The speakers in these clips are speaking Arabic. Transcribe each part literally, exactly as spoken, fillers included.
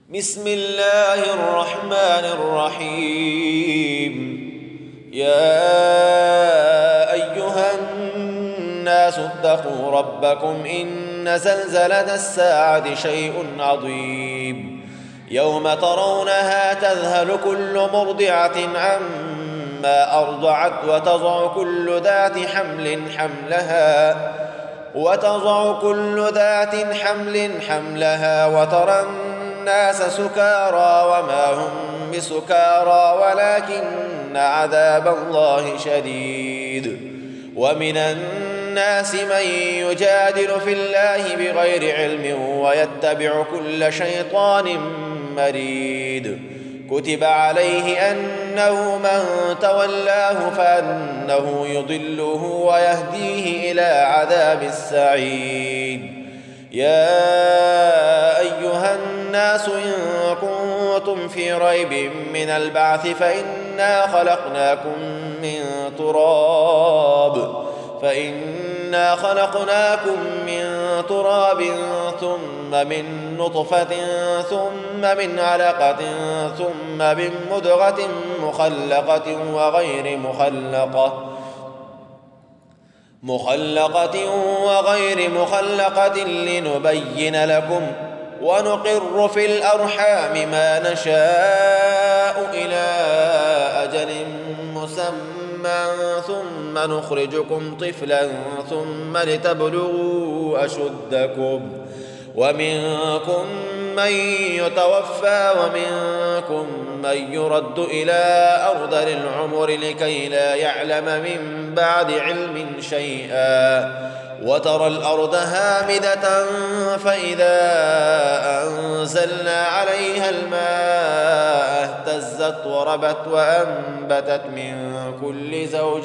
بسم الله الرحمن الرحيم. يا أيها الناس اتقوا ربكم إن زلزلة الساعة شيء عظيم يوم ترونها تذهل كل مرضعة عما أرضعت وتضع كل ذات حمل حملها وتضع كل ذات حمل حملها وترى الناس سكارى وما هم بسكارى ولكن عذاب الله شديد. ومن الناس من يجادل في الله بغير علم ويتبع كل شيطان مريد. كتب عليه أنه من تولاه فأنه يضله ويهديه إلى عذاب السعيد. يا أيها الناس إن كنتم في ريب من البعث فإنا خلقناكم من تراب فإنا خلقناكم من تراب ثم من نطفة ثم من علقة ثم من مضغة مخلقة وغير مخلقة مخلقة وغير مخلقة لنبين لكم ونقر في الأرحام ما نشاء إلى أجل مسمى ثم نخرجكم طفلا ثم لتبلغوا أشدكم ومنكم من يتوفى ومنكم من يرد إلى أرذل العمر لكي لا يعلم من بعد علم شيئا. وترى الأرض هامدة فإذا أنزلنا عليها الماء اهتزت وربت وأنبتت من كل زوج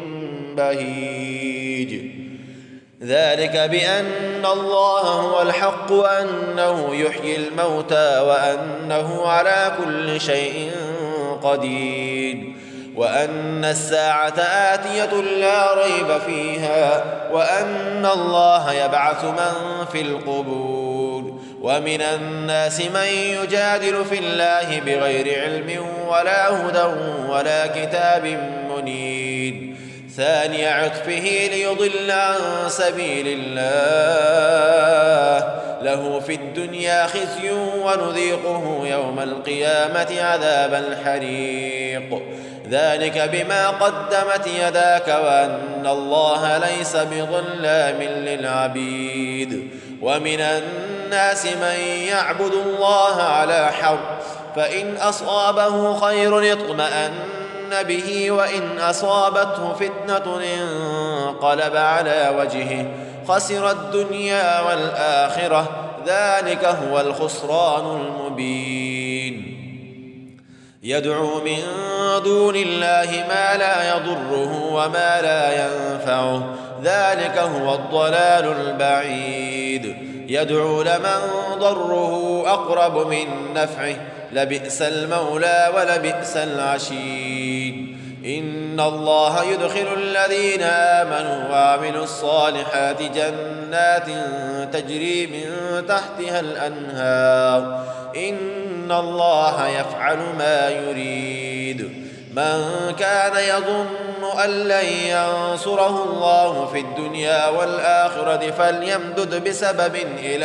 بهيج. ذلك بأن الله هو الحق وأنه يحيي الموتى وأنه على كل شيء قدير وأن الساعة آتية لا ريب فيها وأن الله يبعث من في القبور. ومن الناس من يجادل في الله بغير علم ولا هدى ولا كتاب منير. ثاني عطفه ليضل عن سبيل الله له في الدنيا خزي ونذيقه يوم القيامة عذاب الحريق. ذلك بما قدمت يداك وأن الله ليس بظلام للعبيد. ومن الناس من يعبد الله على حرف فإن أصابه خير اطمأن به وإن أصابته فتنة انقلب على وجهه خسر الدنيا والآخرة ذلك هو الخسران المبين. يدعو من دون الله ما لا يضره وما لا ينفعه ذلك هو الضلال البعيد. يدعو لمن ضره أقرب من نفعه لبئس المولى ولبئس العشير. إن الله يدخل الذين آمنوا وعملوا الصالحات جنات تجري من تحتها الأنهار إن الله يفعل ما يريد. من كان يظن أن لن ينصره الله في الدنيا والآخرة فليمدد بسبب إلى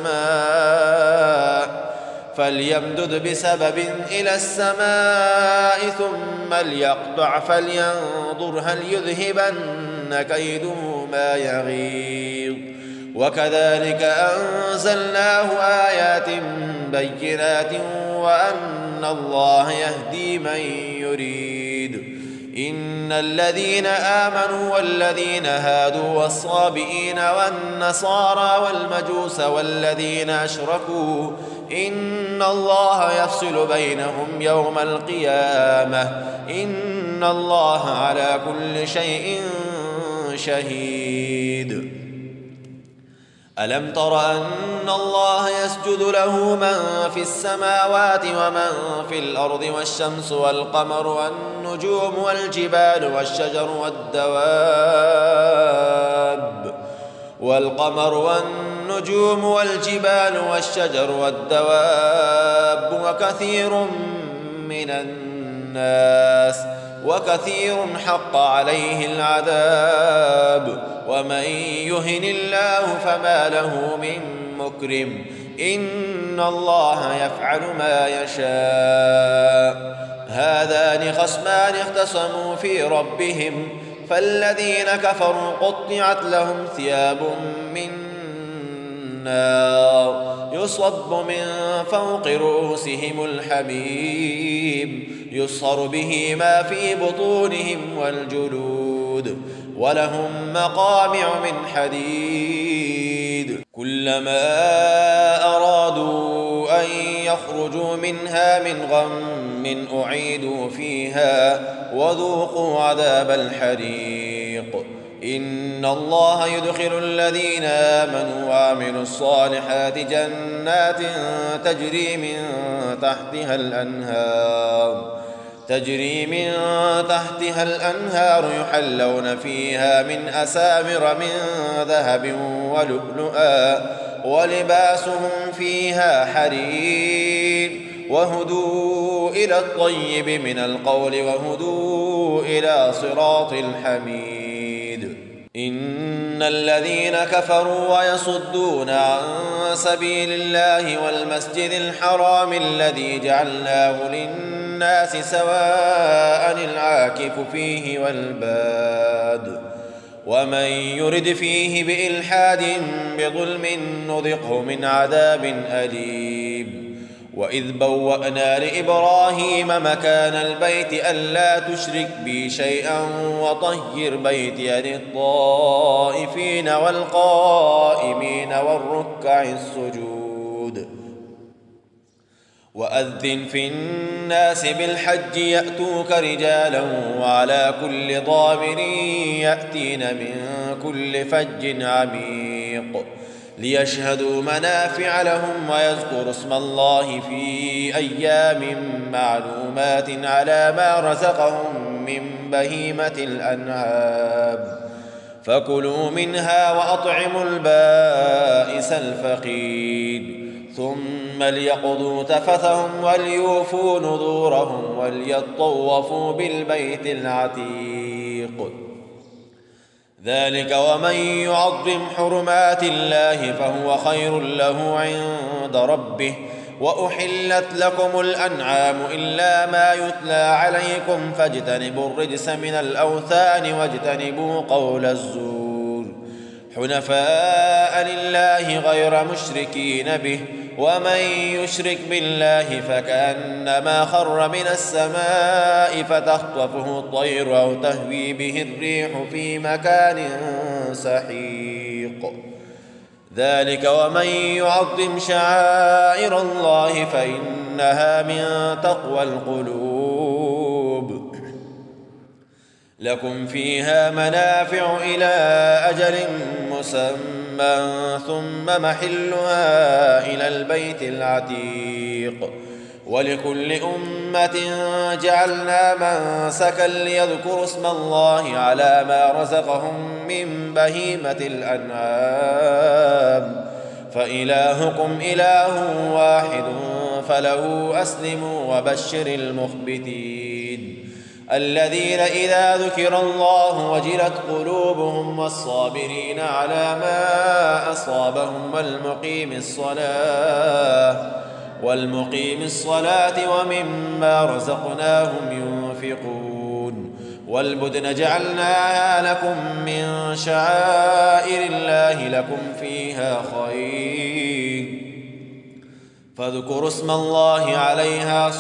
السماء فليمدد بسبب إلى السماء ثم ليقطع فلينظر هل يذهبن كيده ما يغيظ. وكذلك أنزلناه آيات بينات وأن الله يهدي من يريد. إن الذين آمنوا والذين هادوا والصابئين والنصارى والمجوس والذين أشركوا إن الله يفصل بينهم يوم القيامة إن الله على كل شيء شهيد. ألم تر أن الله يسجد له من في السماوات ومن في الأرض والشمس والقمر والنجوم والجبال والشجر والدواب والقمر والنجوم والجبال والشجر والدواب كثير من الناس وكثير حق عليه العذاب ومن يهن الله فما له من مكرم إن الله يفعل ما يشاء. هذان خصمان اختصموا في ربهم فالذين كفروا قطعت لهم ثياب من نار يصب من فوق رؤوسهم الحميم يصهر به ما في بطونهم والجلود ولهم مقامع من حديد كلما أرادوا أن يخرجوا منها من غم أعيدوا فيها وذوقوا عذاب الحريق. إن الله يدخل الذين آمنوا وعملوا الصالحات جنات تجري من تحتها الأنهار تجري من تحتها الأنهار يحلون فيها من أساور من ذهب ولؤلؤا ولباسهم فيها حرير وهدوا إلى الطيب من القول وهدوا إلى صراط الحميد. إن الذين كفروا ويصدون عن سبيل الله والمسجد الحرام الذي جعلناه للناس سواء العاكف فيه والباد ومن يرد فيه بإلحاد بظلم نذقه من عذاب أليم. وإذ بوأنا لإبراهيم مكان البيت ألا تشرك بي شيئا وطهر بيتي للطائفين والقائمين والركع السجود. وأذن في الناس بالحج يأتوك رجالا وعلى كل ضامر يأتين من كل فج عميق ليشهدوا منافع لهم ويذكروا اسم الله في أيام معلومات على ما رزقهم من بهيمة الأنعام فكلوا منها وأطعموا البائس الفقير ثم ليقضوا تفثهم وليوفوا نذورهم وليطوفوا بالبيت العتيق. ذلك ومن يعظم حرمات الله فهو خير له عند ربه. وأحلت لكم الأنعام إلا ما يتلى عليكم فاجتنبوا الرجس من الأوثان واجتنبوا قول الزور حنفاء لله غير مشركين به ومن يشرك بالله فكأنما خر من السماء فتخطفه الطير أو تهوي به الريح في مكان سحيق. ذلك ومن يعظم شعائر الله فإنها من تقوى القلوب. لكم فيها منافع إلى أجل مسمى ثم محلها إلى البيت العتيق. ولكل أمة جعلنا منسكا ليذكروا اسم الله على ما رزقهم من بهيمة الأنعام فإلهكم إله واحد فله أسلموا وبشر المخبتين الذين إذا ذكر الله وجلت قلوبهم والصابرين على ما أصابهم والمقيم الصلاة والمقيم الصلاة ومما رزقناهم ينفقون. والبدن جعلناها لكم من شعائر الله لكم فيها خير فاذكروا اسم الله عليها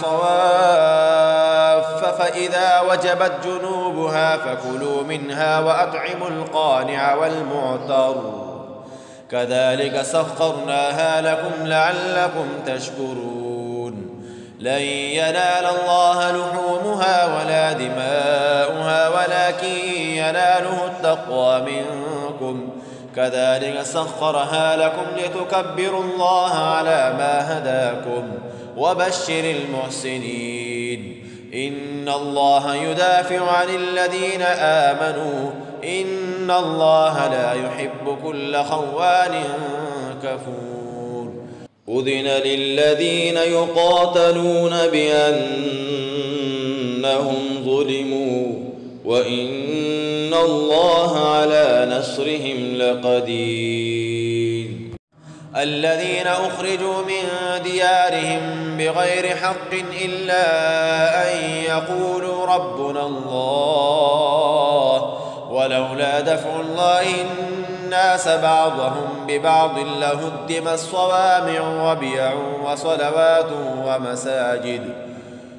صواف فإذا وجبت جنوبها فكلوا منها وأطعموا القانع والمعتر كذلك سخرناها لكم لعلكم تشكرون. لن ينال الله لحومها ولا دماؤها ولكن يناله التقوى منكم كذلك سخرها لكم لتكبروا الله على ما هداكم وبشر المحسنين. إن الله يدافع عن الذين آمنوا إن الله لا يحب كل خوان كفور. أذن للذين يقاتلون بأنهم ظلموا وإن الله على نصرهم لقدير. الذين أخرجوا من ديارهم بغير حق إلا أن يقولوا ربنا الله ولولا دفع الله الناس بعضهم ببعض لهدمت صوامع وبيع وصلوات ومساجد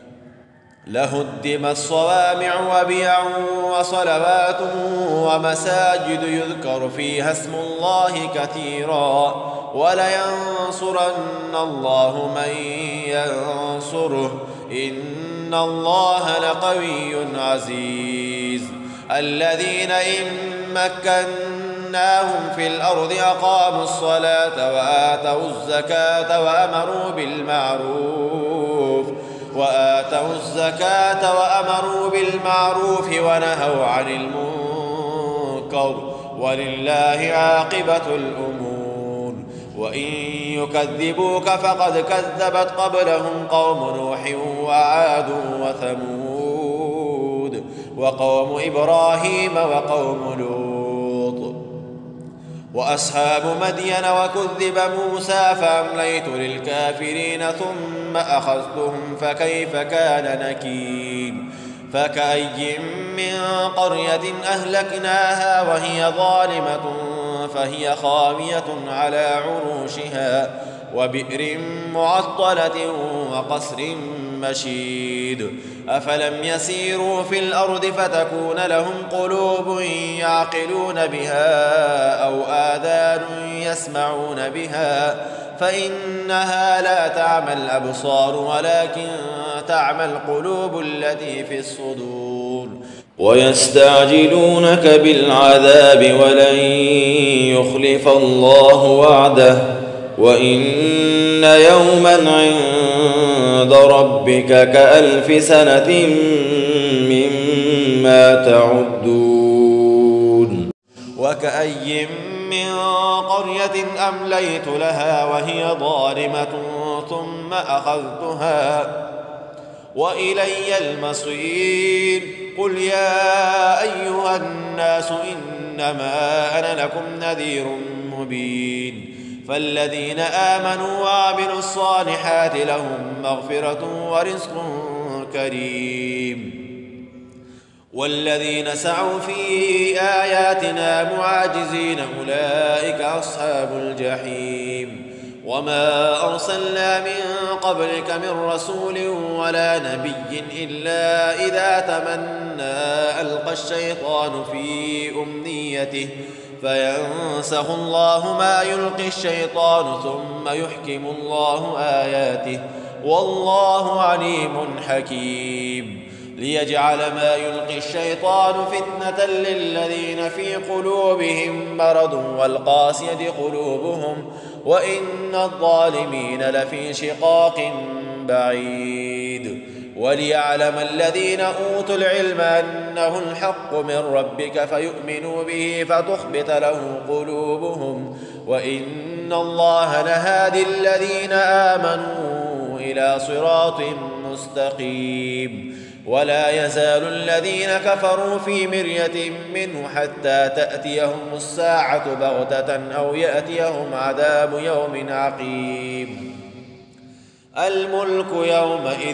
لهدمت صوامع وبيع وصلوات ومساجد يذكر فيها اسم الله كثيرا ولينصرن الله من ينصره إن الله لقوي عزيز. الذين إن مكناهم في الأرض أقاموا الصلاة وآتوا الزكاة وأمروا بالمعروف وآتوا الزكاة وأمروا بالمعروف ونهوا عن المنكر ولله عاقبة الأمور. وإن يكذبوك فقد كذبت قبلهم قوم نوح وعاد وثمود وقوم إبراهيم وقوم لوط وأصحاب مدين وكذب موسى فأمليت للكافرين ثم أخذتهم فكيف كان نكير. فكأي من قرية أهلكناها وهي ظالمة فهي خاوية على عروشها وبئر معطلة وقصر مشيد. أفلم يسيروا في الأرض فتكون لهم قلوب يعقلون بها أو آذان يسمعون بها فإنها لا تعمى الأبصار ولكن تعمى القلوب التي في الصدور. ويستعجلونك بالعذاب ولن يخلف الله وعده وإن يوما عند ربك كألف سنة مما تعدون. وكأي من قرية أمليت لها وهي ظالمة ثم أخذتها وإلي المصير. قل يا أيها الناس إنما أنا لكم نذير مبين. فالذين آمنوا وعملوا الصالحات لهم مغفرة ورزق كريم والذين سعوا في آياتنا معاجزين أولئك أصحاب الجحيم. وما أرسلنا من قبلك من رسول ولا نبي إلا إذا تمنى ألقى الشيطان في أمنيته فينسخ الله ما يلقي الشيطان ثم يحكم الله آياته والله عليم حكيم. ليجعل ما يلقي الشيطان فتنة للذين في قلوبهم مرض والقاسية قلوبهم وإن الظالمين لفي شقاق بعيد. وليعلم الذين أوتوا العلم أنه الحق من ربك فيؤمنوا به فتخبت له قلوبهم وإن الله لهادي الذين آمنوا إلى صراط مستقيم. ولا يزال الذين كفروا في مرية منه حتى تأتيهم الساعة بغتة أو يأتيهم عذاب يوم عقيم. الملك يومئذ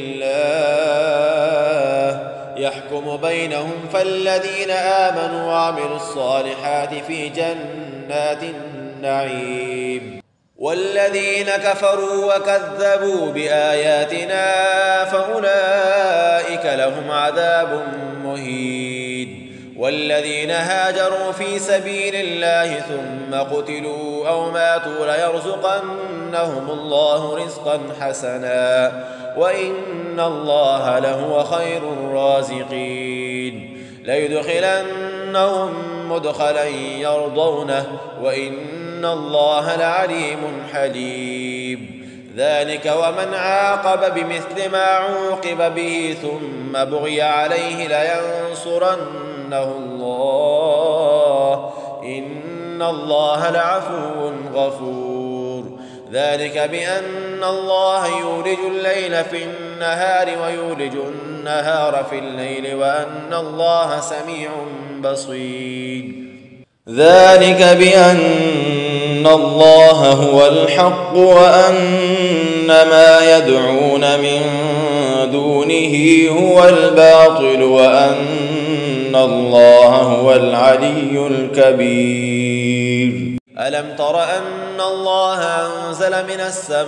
لله يحكم بينهم فالذين آمنوا وعملوا الصالحات في جنات النعيم والذين كفروا وكذبوا بآياتنا فأولئك لهم عذاب مهين. والذين هاجروا في سبيل الله ثم قتلوا أو ماتوا ليرزقنهم الله رزقا حسنا وإن الله لهو خير الرازقين. ليدخلنهم مدخلا يرضونه وإن الله لعليم حليم. ذلك ومن عاقب بمثل ما عوقب به ثم بغي عليه لينصرنه الله إن الله لعفو غفور. ذلك بأن الله يولج الليل في النهار ويولج النهار في الليل وأن الله سميع بصير. ذلك بأن الله هو الحق وأن ما يدعون من دونه هو الباطل وأن الله هو العلي الكبير. ألم تر أن الله أنزل من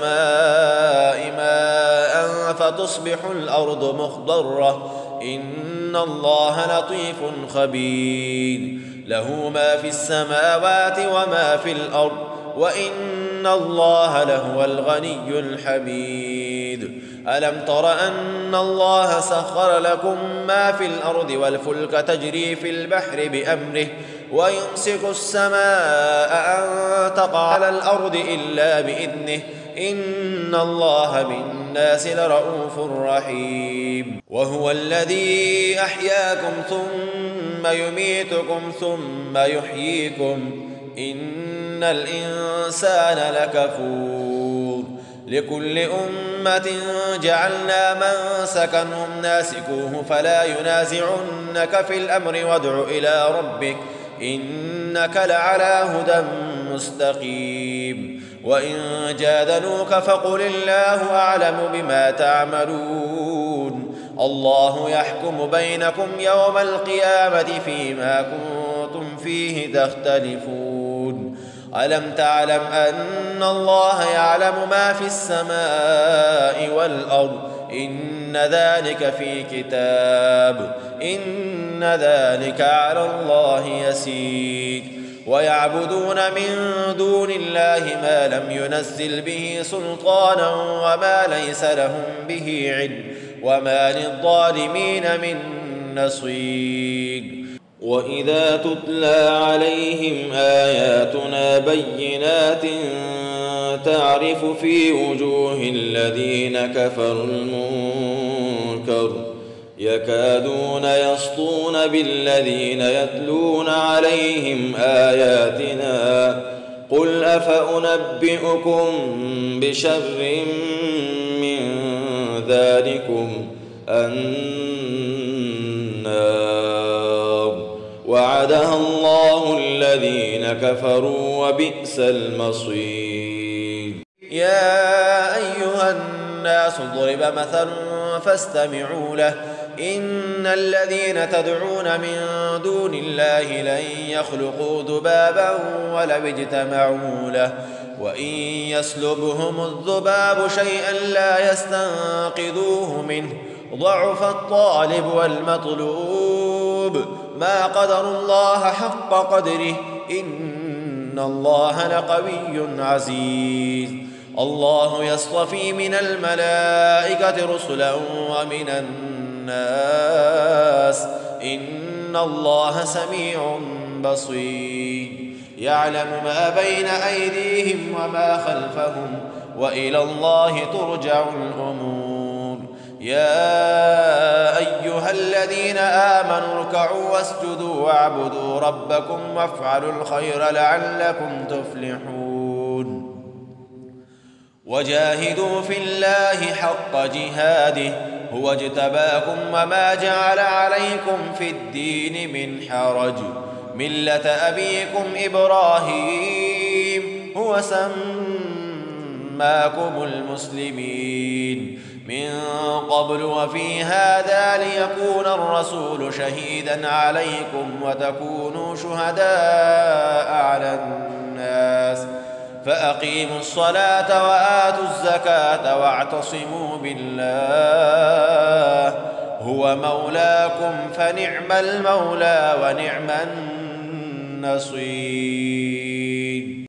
السماء ماء فتصبح الأرض مخضرة إن الله لطيف خبير له ما في السماوات وما في الأرض وإن الله لهو الغني الحميد. ألم تر أن الله سخر لكم ما في الأرض والفلك تجري في البحر بأمره ويمسك السماء أن تقع على الأرض إلا بإذنه إن الله بالناس لرؤوف رحيم. وهو الذي أحياكم ثم يميتكم ثم يحييكم إن الإنسان لكفور. لكل أمة جعلنا منسكا هم ناسكوه فلا ينازعنك في الأمر وادع إلى ربك إنك لعلى هدى مستقيم. وإن جادلوك فقل الله أعلم بما تعملون الله يحكم بينكم يوم القيامة فيما كنتم فيه تختلفون. ألم تعلم أن الله يعلم ما في السماء والأرض إن ذلك في كتاب إن ذلك على الله يسير. ويعبدون من دون الله ما لم ينزل به سلطانا وما ليس لهم به علم وما للظالمين من نصير. وإذا تتلى عليهم آياتنا بينات تعرف في وجوه الذين كفروا المنكر يكادون يسطون بالذين يتلون عليهم آياتنا قل أفأنبئكم بشر من ذلكم النار وعدها الله الذين كفروا وبئس المصير. يا أيها الناس ضرب مثل فاستمعوا له إن الذين تدعون من دون الله لن يخلقوا ذبابا ولو اجتمعوا له وإن يسلبهم الذباب شيئا لا يستنقذوه منه ضعف الطالب والمطلوب ما قدر الله حق قدره إن الله لقوي عزيز. الله يصطفي من الملائكة رسلا ومن الناس إن الله سميع بصير. يعلم ما بين أيديهم وما خلفهم وإلى الله ترجع الأمور. يا أيها الذين آمنوا اركعوا واسجدوا واعبدوا ربكم وافعلوا الخير لعلكم تفلحون. وجاهدوا في الله حق جهاده هو اجتباكم وما جعل عليكم في الدين من حرج ملة أبيكم إبراهيم هو سماكم المسلمين من قبل وفي هذا ليكون الرسول شهيدا عليكم وتكونوا شهداء على الناس فأقيموا الصلاة وآتوا الزكاة واعتصموا بالله هو مولاكم فنعم المولى ونعم النصير.